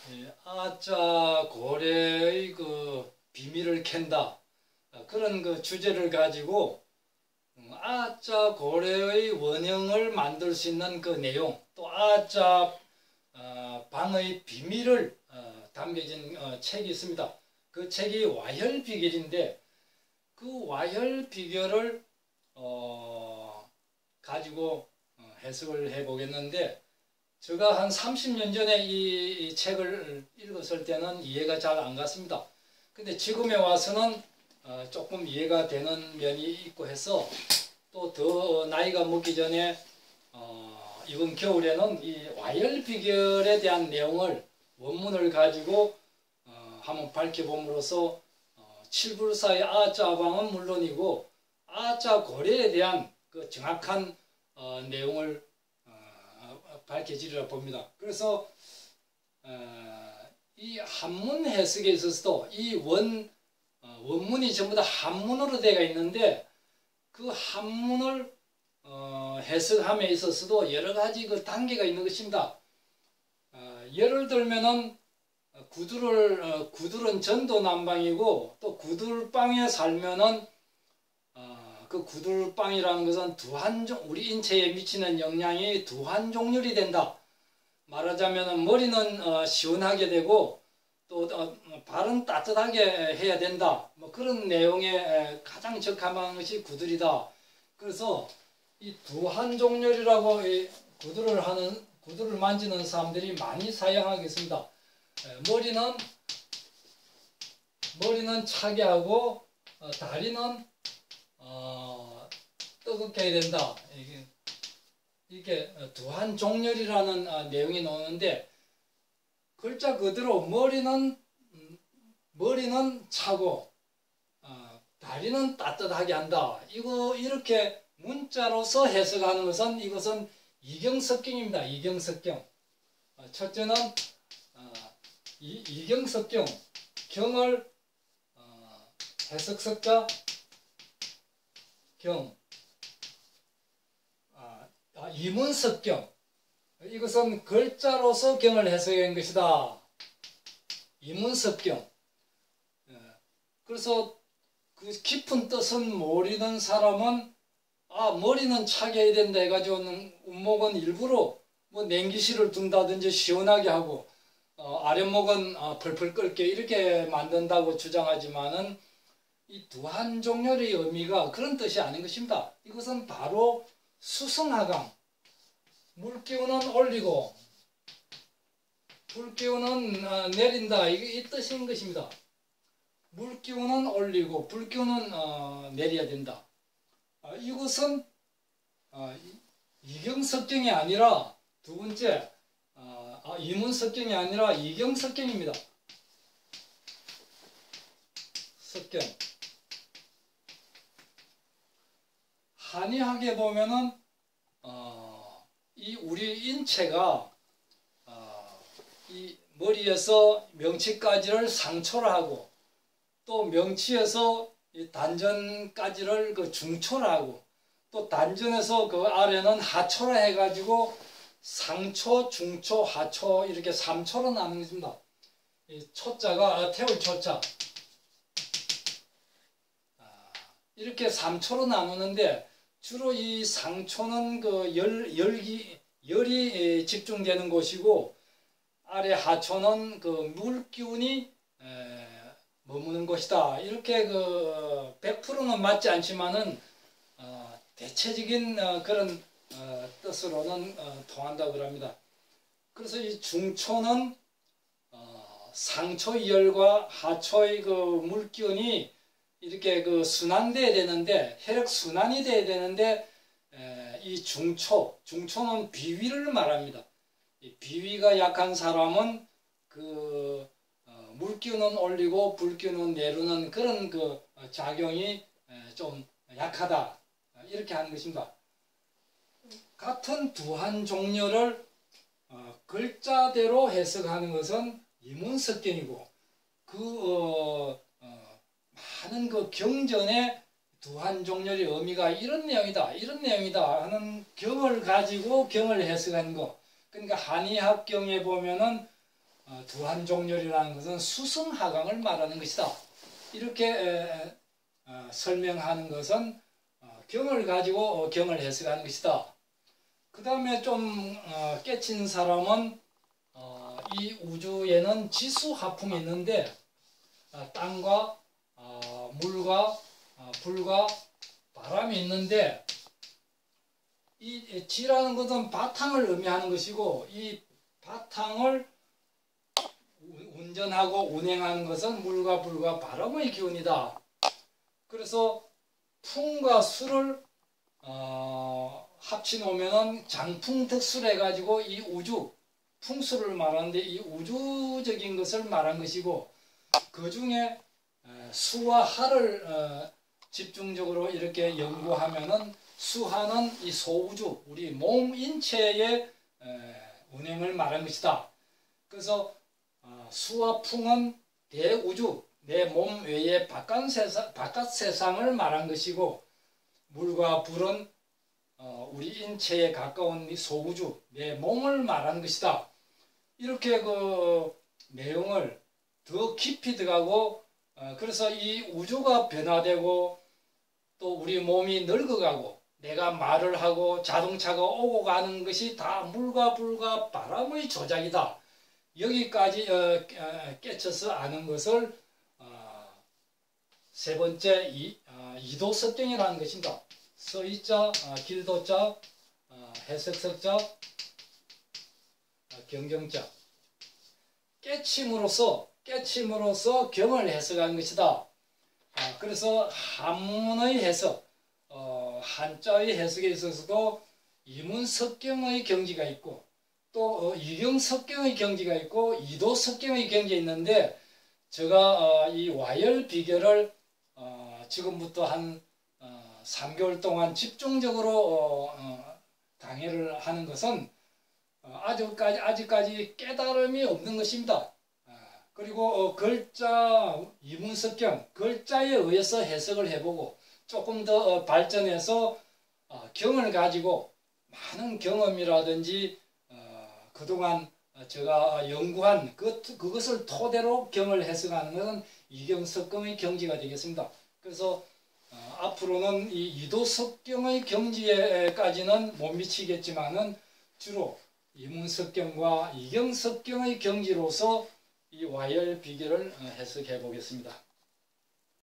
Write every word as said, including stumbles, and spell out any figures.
예, 아자 고래의 그 비밀을 캔다, 그런 그 주제를 가지고 아자 고래의 원형을 만들 수 있는 그 내용, 또 아자 어, 방의 비밀을 어, 담겨진 어, 책이 있습니다. 그 책이 와혈비결인데, 그 와혈비결을 어, 가지고 어, 해석을 해보겠는데, 제가 한 삼십 년 전에 이, 이 책을 읽었을 때는 이해가 잘 안 갔습니다. 근데 지금에 와서는 어, 조금 이해가 되는 면이 있고 해서, 또 더 나이가 먹기 전에 어, 이번 겨울에는 이 와혈비결에 대한 내용을, 원문을 가지고 어, 한번 밝혀봄으로써 어, 칠불사의 아자방은 물론이고 아자 고래에 대한 그 정확한 어, 내용을 밝혀지리라 봅니다. 그래서 어, 이 한문 해석에 있어서도 이 원, 어, 원문이 전부 다 한문으로 되어 있는데, 그 한문을 어, 해석함에 있어서도 여러 가지 그 단계가 있는 것입니다. 어, 예를 들면은 구두를 어, 구들은 전도난방이고, 또 구들방에 살면은 어, 그 구들방이라는 것은 두한종, 우리 인체에 미치는 영향이 두한종렬이 된다. 말하자면 머리는 어, 시원하게 되고, 또 어, 발은 따뜻하게 해야 된다. 뭐 그런 내용에 가장 적합한 것이 구들이다. 그래서 이 두한종렬이라고 이 구들을 하는, 구들을 만지는 사람들이 많이 사용하겠습니다. 에, 머리는 머리는 차게 하고 어, 다리는 어, 뜨겁게 해야 된다. 이게, 이게 두한종렬이라는 어, 내용이 나오는데, 글자 그대로 머리는 음, 머리는 차고 어, 다리는 따뜻하게 한다. 이거 이렇게 문자로서 해석하는 것은, 이것은 이경석경입니다. 이경석경. 어, 첫째는 어, 이, 이경석경, 경을 어, 해석석자 경, 아, 아, 이문석경, 이것은 글자로서 경을 해석한 것이다. 이문석경. 예. 그래서 그 깊은 뜻은 모르는 사람은, 아, 머리는 차게 해야 된다 해가지고는 운목은 일부러 뭐 냉기실을 둔다든지 시원하게 하고 어, 아랫목은 어, 펄펄 끓게 이렇게 만든다고 주장하지만은, 이 두한종렬의 의미가 그런 뜻이 아닌 것입니다. 이것은 바로 수승하강, 물기운은 올리고 불기운은 어, 내린다, 이, 이 뜻인 것입니다. 물기운은 올리고 불기운은 어, 내려야 된다. 어, 이것은 어, 이경석경이 아니라, 두 번째 어, 아, 이문석경이 아니라 이경석경입니다. 석경. 한의학에 보면은 어, 이 우리 인체가 어, 이 머리에서 명치까지를 상초를 하고, 또 명치에서 이 단전까지를 그 중초를 하고, 또 단전에서 그 아래는 하초를 해가지고 상초, 중초, 하초 이렇게 삼초로 나누어집니다. 이 초자가 태울 초자, 이렇게 삼초로 나누는데, 주로 이 상초는 그 열, 열기, 열이 집중되는 곳이고, 아래 하초는 그 물기운이 에, 머무는 곳이다. 이렇게 그 백 퍼센트는 맞지 않지만은 어, 대체적인 어, 그런 어, 뜻으로는 어, 통한다고 합니다. 그래서 이 중초는 어, 상초의 열과 하초의 그 물기운이 이렇게 그 순환돼야 되는데, 혈액 순환이 돼야 되는데, 에, 이 중초, 중초는 비위를 말합니다. 이 비위가 약한 사람은 그 어, 물기운은 올리고 불기운은 내리는 그런 그 작용이 에, 좀 약하다, 이렇게 하는 것입니다. 같은 두한종렬을 어, 글자대로 해석하는 것은 이문석경이고, 그 어, 많은 그 경전에 두한종렬의 의미가 이런 내용이다, 이런 내용이다 하는 경을 가지고 경을 해석한 거. 그러니까 한의학경에 보면은 어, 두한종렬이라는 것은 수성하강을 말하는 것이다. 이렇게 에, 어, 설명하는 것은 어, 경을 가지고 어, 경을 해석하는 것이다. 그 다음에 좀 어, 깨친 사람은 어, 이 우주에는 지수화풍이 있는데 어, 땅과 어, 물과 어, 불과 바람이 있는데 이 지라는 것은 바탕을 의미하는 것이고 이 바탕을 운전하고 운행하는 것은 물과 불과 바람의 기운이다. 그래서 풍과 수를 어, 합치놓으면 장풍특수를 해가지고 이 우주, 풍수를 말하는데 이 우주적인 것을 말한 것이고 그 중에 수와 하를 어, 집중적으로 이렇게 연구하면은 수하는 이 소우주, 우리 몸 인체의 운행을 말한 것이다. 그래서 어, 수와 풍은 대우주, 내 몸 외의 바깥 세상, 바깥 세상을 말한 것이고 물과 불은 어, 우리 인체에 가까운 이 소우주, 내 몸을 말하는 것이다. 이렇게 그 내용을 더 깊이 들어가고 어, 그래서 이 우주가 변화되고 또 우리 몸이 늙어가고 내가 말을 하고 자동차가 오고 가는 것이 다 물과 불과 바람의 조작이다. 여기까지 어, 어, 깨쳐서 아는 것을 어, 세 번째 이, 어, 이도석경이라는 것입니다. 서이자, 어, 길도자, 어, 해석석자, 어, 경경자. 깨침으로써 깨침으로써 경을 해석한 것이다. 어, 그래서 한문의 해석, 어, 한자의 해석에 있어서도 이문석경의 경지가 있고 또 어, 이경석경의 경지가 있고 이도석경의 경지가 있는데 제가 어, 이 와열비결을 어, 지금부터 한 어, 삼 개월 동안 집중적으로 어, 어, 강의를 하는 것은 어, 아직까지, 아직까지 깨달음이 없는 것입니다. 어, 그리고 어, 글자 이문석경 글자에 의해서 해석을 해보고 조금 더 어, 발전해서 어, 경을 가지고 많은 경험이라든지 그동안 제가 연구한 그, 그것을 토대로 경을 해석하는 것은 이경석경의 경지가 되겠습니다. 그래서 어, 앞으로는 이 이도석경의 경지에까지는 못 미치겠지만은 주로 이문석경과 이경석경의 경지로서 이 와열비결을 해석해 보겠습니다.